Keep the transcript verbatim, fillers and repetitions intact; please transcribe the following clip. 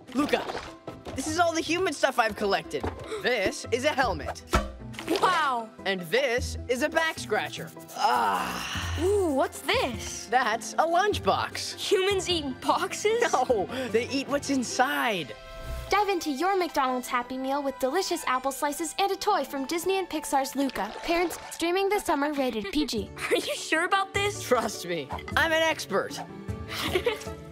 Luca, this is all the human stuff I've collected. This is a helmet. Wow. And this is a back scratcher. Ah. Ooh, what's this? That's a lunchbox. Humans eat boxes? No, they eat what's inside. Dive into your McDonald's Happy Meal with delicious apple slices and a toy from Disney and Pixar's Luca. Parents, streaming this summer, rated P G. Are you sure about this? Trust me, I'm an expert.